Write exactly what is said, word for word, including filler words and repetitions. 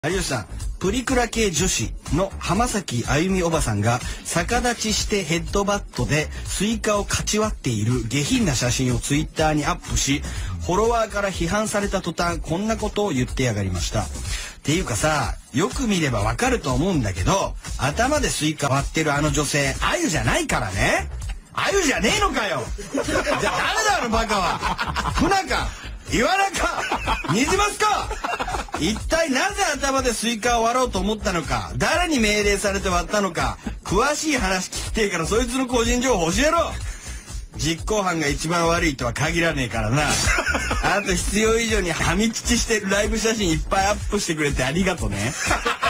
有吉さん、プリクラ系女子の浜崎あゆみおばさんが逆立ちしてヘッドバットでスイカをかち割っている下品な写真をツイッターにアップし、フォロワーから批判された途端こんなことを言ってやがりました。っていうかさ、よく見ればわかると思うんだけど、頭でスイカ割ってるあの女性、あゆじゃないからね。あゆじゃねえのかよ。じゃあ誰だあのバカは。ふなか岩中ニジマスか。一体なぜ頭でスイカを割ろうと思ったのか、誰に命令されて割ったのか、詳しい話聞きてえからそいつの個人情報教えろ。実行犯が一番悪いとは限らねえからな。あと必要以上にはみ乳してるライブ写真いっぱいアップしてくれてありがとね。